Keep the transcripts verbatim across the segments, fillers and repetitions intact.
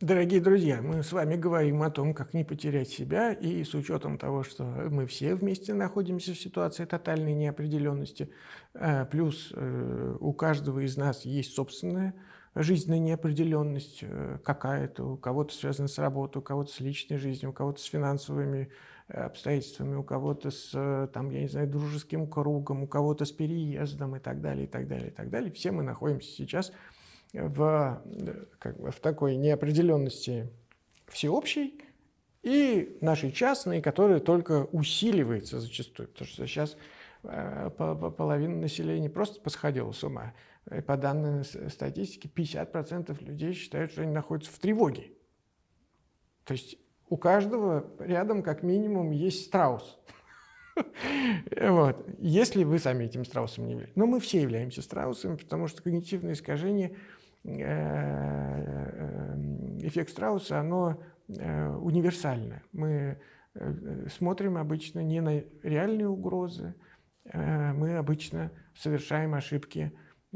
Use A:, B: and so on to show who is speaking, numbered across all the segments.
A: Дорогие друзья, мы с вами говорим о том, как не потерять себя, и с учетом того, что мы все вместе находимся в ситуации тотальной неопределенности, э, плюс э, у каждого из нас есть собственная жизненная неопределенность э, какая-то, у кого-то связана с работой, у кого-то с личной жизнью, у кого-то с финансовыми э, обстоятельствами, у кого-то с, э, там, я не знаю, дружеским кругом, у кого-то с переездом и так далее, и так далее, и так далее. Все мы находимся сейчас в, как бы, в такой неопределенности всеобщей и нашей частной, которая только усиливается зачастую, потому что сейчас э, половина населения просто посходила с ума. И по данным статистики, пятьдесят процентов людей считают, что они находятся в тревоге. То есть у каждого рядом как минимум есть страус. Вот. Если вы сами этим страусом не являетесь. Но мы все являемся страусами, потому что когнитивное искажение, эффект страуса, оно универсальное. Мы смотрим обычно не на реальные угрозы, мы обычно совершаем ошибки,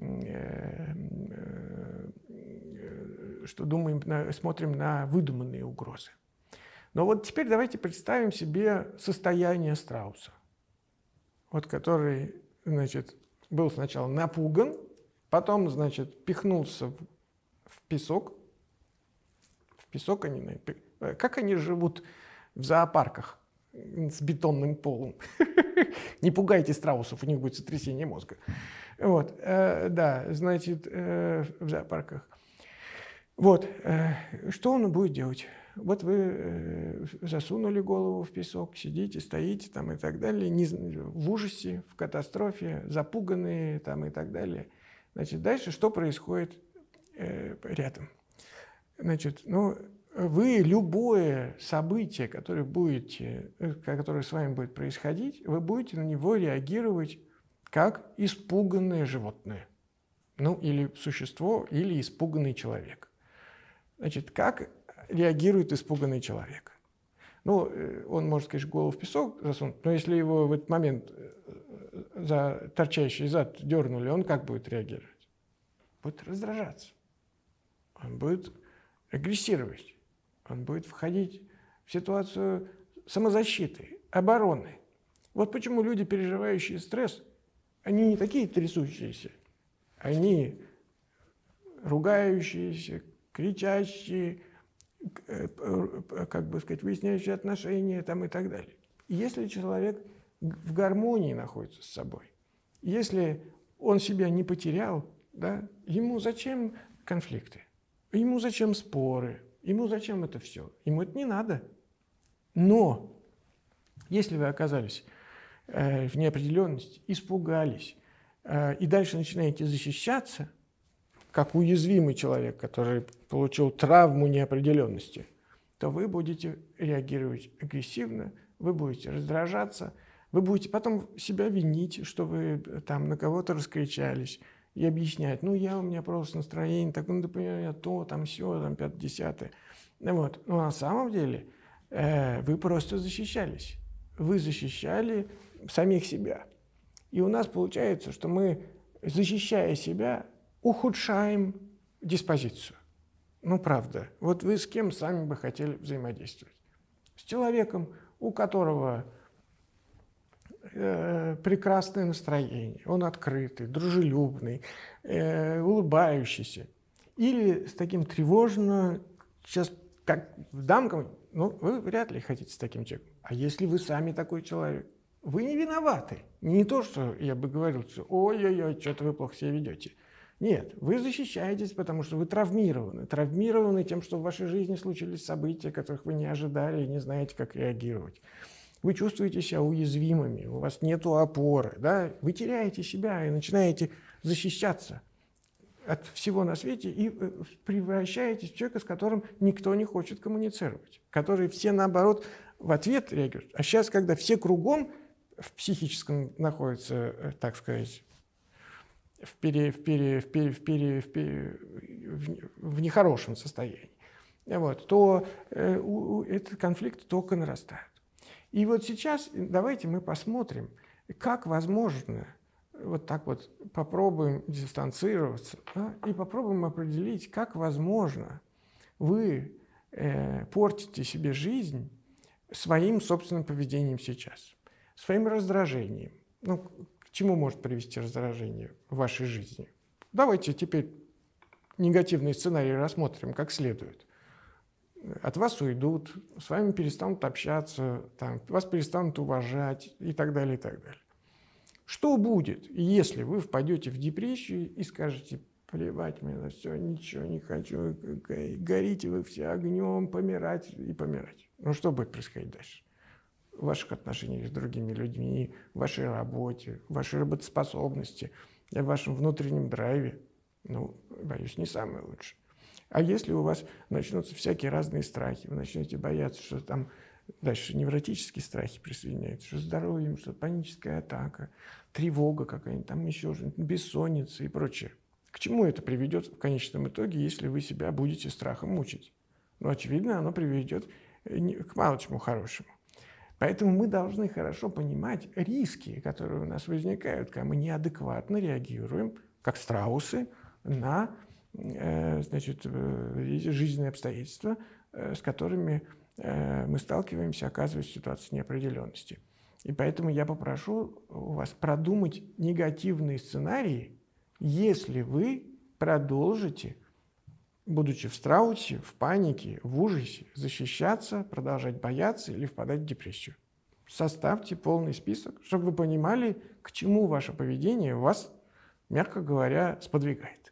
A: что думаем, смотрим на выдуманные угрозы. Но вот теперь давайте представим себе состояние страуса, вот который, значит, был сначала напуган, потом, значит, пихнулся в, в песок. В песок они... Как они живут в зоопарках с бетонным полом? Не пугайте страусов, у них будет сотрясение мозга. Вот, э, да, значит, э, в зоопарках. Вот, э, что он будет делать? Вот вы э, засунули голову в песок, сидите, стоите там и так далее, не, в ужасе, в катастрофе, запуганные там и так далее. Значит, дальше что происходит э, рядом? Значит, ну, вы любое событие, которое, будете, которое с вами будет происходить, вы будете на него реагировать как испуганное животное. Ну, или существо, или испуганный человек. Значит, как реагирует испуганный человек? Ну, он может, конечно, голову в песок засунуть, но если его в этот момент за торчащий зад дернули, он как будет реагировать? Будет раздражаться. Он будет агрессировать. Он будет входить в ситуацию самозащиты, обороны. Вот почему люди, переживающие стресс, они не такие трясущиеся, они ругающиеся, кричащие, как бы сказать, выясняющие отношения там и так далее. Если человек в гармонии находится с собой, если он себя не потерял, да, ему зачем конфликты, ему зачем споры, ему зачем это все, ему это не надо. Но если вы оказались э, в неопределенности, испугались э, и дальше начинаете защищаться, как уязвимый человек, который получил травму неопределенности, то вы будете реагировать агрессивно, вы будете раздражаться, вы будете потом себя винить, что вы там на кого-то раскричались, и объяснять, ну, я, у меня просто настроение, так, ну, например, то, там, все, там, пятое-десятое. Вот. Но на самом деле э, вы просто защищались. Вы защищали самих себя. И у нас получается, что мы, защищая себя, ухудшаем диспозицию. Ну, правда. Вот вы с кем сами бы хотели взаимодействовать? С человеком, у которого э, прекрасное настроение, он открытый, дружелюбный, э, улыбающийся. Или с таким тревожно, сейчас как в дамкам, ну, вы вряд ли хотите с таким человеком. А если вы сами такой человек, вы не виноваты. Не то, что я бы говорил, что ой-ой-ой, что-то вы плохо себя ведете. Нет, вы защищаетесь, потому что вы травмированы. Травмированы тем, что в вашей жизни случились события, которых вы не ожидали и не знаете, как реагировать. Вы чувствуете себя уязвимыми, у вас нет опоры, да? Вы теряете себя и начинаете защищаться от всего на свете и превращаетесь в человека, с которым никто не хочет коммуницировать, который все, наоборот, в ответ реагируют. А сейчас, когда все кругом в психическом находятся, так сказать, в, пере, в, пере, в, пере, в, пере, в, пере, в, в нехорошем состоянии, вот, то э, у, этот конфликт только нарастает. И вот сейчас давайте мы посмотрим, как возможно, вот так вот попробуем дистанцироваться, да, и попробуем определить, как возможно вы э, портите себе жизнь своим собственным поведением сейчас, своим раздражением. Ну, к чему может привести раздражение в вашей жизни? Давайте теперь негативные сценарии рассмотрим как следует. От вас уйдут, с вами перестанут общаться, там, вас перестанут уважать и так далее, и так далее. Что будет, если вы впадете в депрессию и скажете: плевать мне на все, ничего не хочу, горите вы все огнем, помирать и помирать? Ну, что будет происходить дальше? В ваших отношениях с другими людьми, в вашей работе, в вашей работоспособности, в вашем внутреннем драйве? Ну, боюсь, не самое лучшее. А если у вас начнутся всякие разные страхи, вы начнете бояться, что там дальше невротические страхи присоединяются, что здоровьем, что паническая атака, тревога какая-нибудь, там еще что-нибудь, бессонница и прочее. К чему это приведет в конечном итоге, если вы себя будете страхом мучить? Ну, очевидно, оно приведет к мало чему хорошему. Поэтому мы должны хорошо понимать риски, которые у нас возникают, когда мы неадекватно реагируем, как страусы, на э, значит, жизненные обстоятельства, э, с которыми э, мы сталкиваемся, оказываясь в ситуации неопределенности. И поэтому я попрошу у вас продумать негативные сценарии, если вы продолжите, будучи в страусе, в панике, в ужасе, защищаться, продолжать бояться или впадать в депрессию. Составьте полный список, чтобы вы понимали, к чему ваше поведение вас, мягко говоря, сподвигает.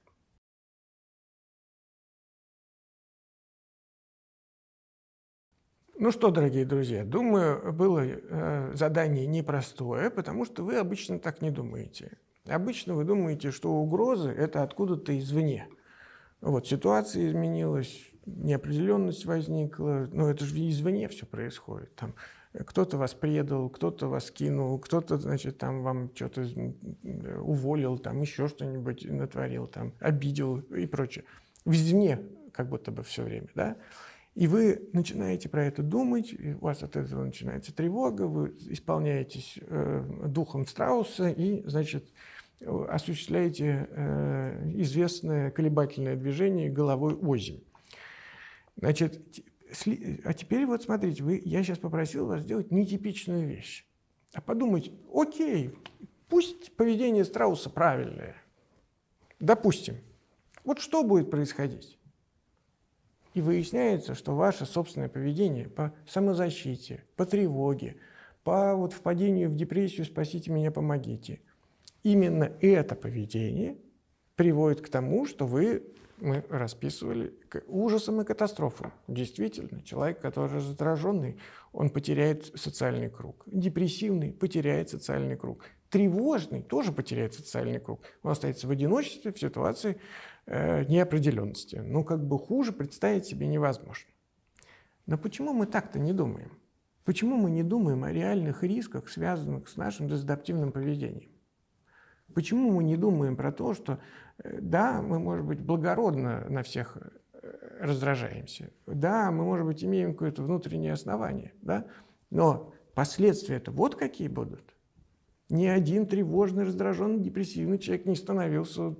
A: Ну что, дорогие друзья, думаю, было э, задание непростое, потому что вы обычно так не думаете. Обычно вы думаете, что угрозы – это откуда-то извне. Вот, ситуация изменилась, неопределенность возникла, но это же извне все происходит. Там кто-то вас предал, кто-то вас кинул, кто-то, значит, там вам что-то уволил, там еще что-нибудь натворил, там обидел и прочее. Извне как будто бы все время, да? И вы начинаете про это думать, и у вас от этого начинается тревога, вы исполняетесь э, духом страуса и, значит, осуществляете э, известное колебательное движение головой озимь. Значит, а теперь вот смотрите, вы, я сейчас попросил вас сделать нетипичную вещь. А подумать: окей, пусть поведение страуса правильное. Допустим. Вот что будет происходить? И выясняется, что ваше собственное поведение по самозащите, по тревоге, по вот впадению в депрессию «спасите меня, помогите», именно это поведение приводит к тому, что вы, мы расписывали, к ужасам и катастрофам. Действительно, человек, который раздраженный, он потеряет социальный круг. Депрессивный потеряет социальный круг. Тревожный тоже потеряет социальный круг. Он остается в одиночестве в ситуации э, неопределенности. Ну, как бы хуже представить себе невозможно. Но почему мы так-то не думаем? Почему мы не думаем о реальных рисках, связанных с нашим дезадаптивным поведением? Почему мы не думаем про то, что да, мы, может быть, благородно на всех раздражаемся, да, мы, может быть, имеем какое-то внутреннее основание, да, но последствия-то вот какие будут. Ни один тревожный, раздраженный, депрессивный человек не становился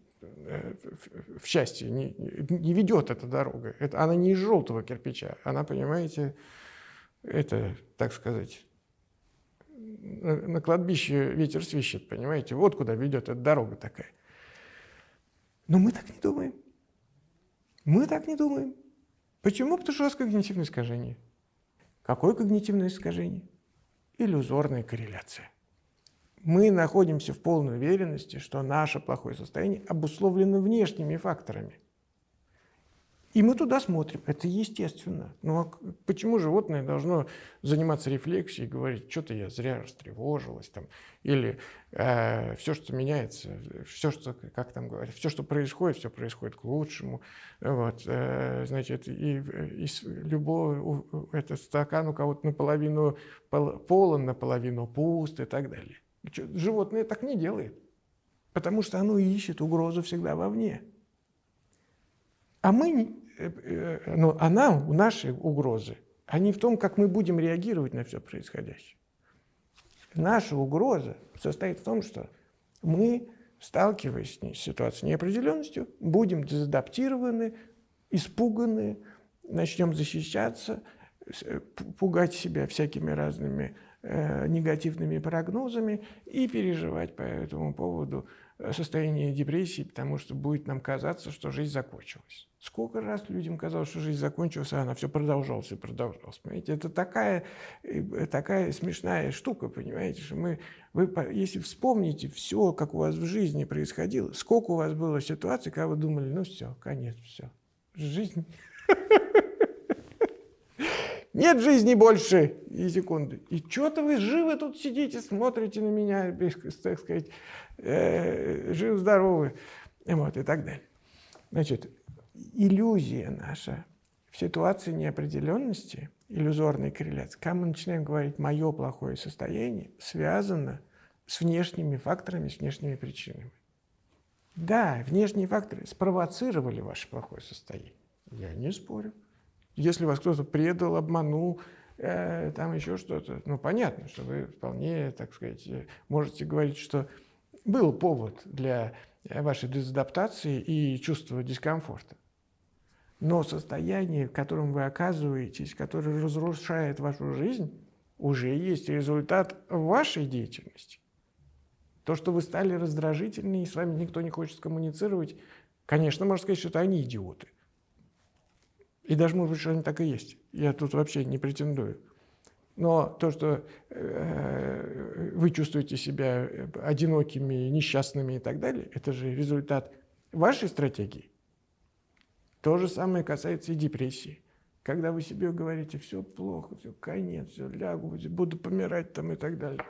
A: в счастье, не, не ведет эта дорога. Это, она не из желтого кирпича, она, понимаете, это, так сказать, на кладбище ветер свищет, понимаете? Вот куда ведет эта дорога такая. Но мы так не думаем. Мы так не думаем. Почему? Потому что у вас когнитивное искажение. Какое когнитивное искажение? Иллюзорная корреляция. Мы находимся в полной уверенности, что наше плохое состояние обусловлено внешними факторами. И мы туда смотрим. Это естественно. Но почему животное должно заниматься рефлексией и говорить: что-то я зря растревожилась, там, или э, все, что меняется, все, что, как там говорят, все, что происходит, все происходит к лучшему. Вот, э, значит, и, и любой этот стакан у кого-то наполовину полон, наполовину пуст и так далее. Животное так не делает, потому что оно ищет угрозу всегда вовне. А мы, ну, она, наши угрозы, они в том, как мы будем реагировать на все происходящее. Наша угроза состоит в том, что мы, сталкиваясь с ситуацией неопределенностью, будем дезадаптированы испуганы, начнем защищаться, пугать себя всякими разными э, негативными прогнозами и переживать по этому поводу состояние депрессии, потому что будет нам казаться, что жизнь закончилась. Сколько раз людям казалось, что жизнь закончилась, а она все продолжалась и продолжалась. Понимаете? Это такая, такая смешная штука, понимаете, что мы, вы, если вспомните все, как у вас в жизни происходило, сколько у вас было ситуаций, когда вы думали, ну все, конец, все, жизнь... Нет жизни больше и секунды. И что-то вы живы тут сидите, смотрите на меня, так сказать, э, живы-здоровы, вот, и так далее. Значит, иллюзия наша в ситуации неопределенности, иллюзорной корреляции, когда мы начинаем говорить «моё плохое состояние», связано с внешними факторами, с внешними причинами. Да, внешние факторы спровоцировали ваше плохое состояние. Я не спорю. Если вас кто-то предал, обманул, э, там еще что-то, ну, понятно, что вы вполне, так сказать, можете говорить, что был повод для вашей дезадаптации и чувства дискомфорта. Но состояние, в котором вы оказываетесь, которое разрушает вашу жизнь, уже есть результат вашей деятельности. То, что вы стали раздражительны, и с вами никто не хочет коммуницировать, конечно, можно сказать, что это они идиоты. И даже, может быть, что они так и есть. Я тут вообще не претендую. Но то, что э, вы чувствуете себя одинокими, несчастными и так далее, это же результат вашей стратегии. То же самое касается и депрессии. Когда вы себе говорите, все плохо, все, конец, все, лягу, буду помирать там и так далее.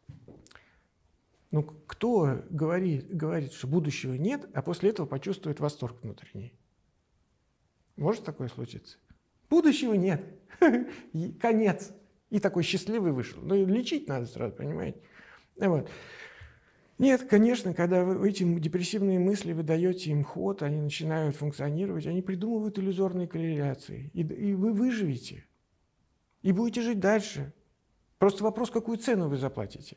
A: Ну, кто говорит, говорит, что будущего нет, а после этого почувствует восторг внутренний? Может такое случиться? Будущего нет. Конец. И такой счастливый вышел. Но лечить надо сразу, понимаете? Вот. Нет, конечно, когда вы эти депрессивные мысли, вы даете им ход, они начинают функционировать, они придумывают иллюзорные корреляции. И, и вы выживете. И будете жить дальше. Просто вопрос, какую цену вы заплатите.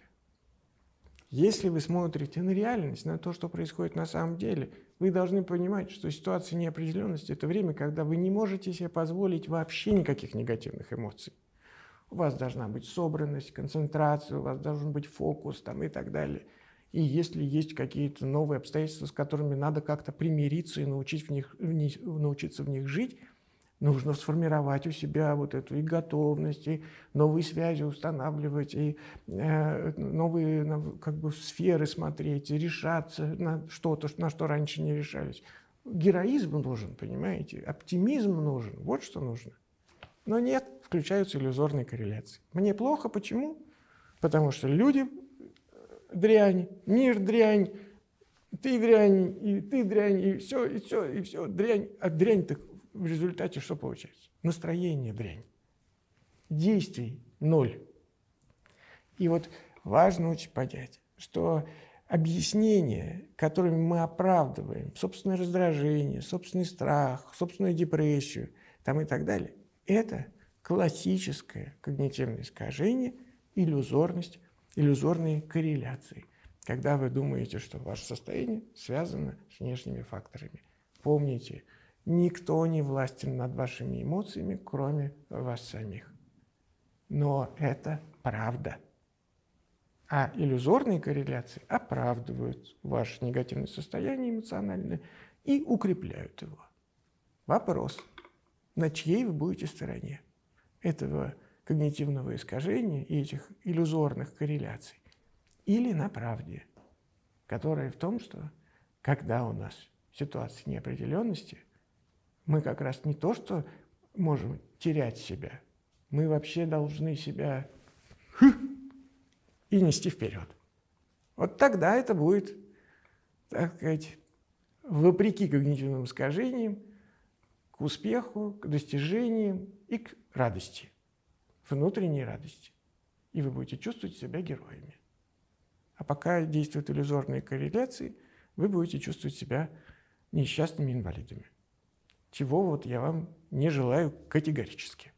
A: Если вы смотрите на реальность, на то, что происходит на самом деле, вы должны понимать, что ситуация неопределенности – это время, когда вы не можете себе позволить вообще никаких негативных эмоций. У вас должна быть собранность, концентрация, у вас должен быть фокус там, и так далее. И если есть какие-то новые обстоятельства, с которыми надо как-то примириться и научить в них, в них, научиться в них жить, нужно сформировать у себя вот эту и готовность, и новые связи устанавливать, и э, новые как бы, сферы смотреть, и решаться на что-то, на что раньше не решались. Героизм нужен, понимаете, оптимизм нужен, вот что нужно. Но нет, включаются иллюзорные корреляции. Мне плохо, почему? Потому что люди дрянь, мир дрянь, ты дрянь, и ты дрянь, и все, и все, и все, дрянь. А дрянь-то в результате что получается? Настроение дрянь. Действий ноль. И вот важно очень понять, что объяснения, которыми мы оправдываем собственное раздражение, собственный страх, собственную депрессию там и так далее, это классическое когнитивное искажение, иллюзорность, иллюзорные корреляции. Когда вы думаете, что ваше состояние связано с внешними факторами. Помните, никто не властен над вашими эмоциями, кроме вас самих. Но это правда. А иллюзорные корреляции оправдывают ваше негативное состояние эмоциональное и укрепляют его. Вопрос, на чьей вы будете стороне этого когнитивного искажения и этих иллюзорных корреляций? Или на правде, которая в том, что когда у нас ситуация неопределенности, мы как раз не то, что можем терять себя, мы вообще должны себя и нести вперед. Вот тогда это будет, так сказать, вопреки когнитивным искажениям, к успеху, к достижениям и к радости, внутренней радости. И вы будете чувствовать себя героями. А пока действуют иллюзорные корреляции, вы будете чувствовать себя несчастными инвалидами. Чего вот я вам не желаю категорически.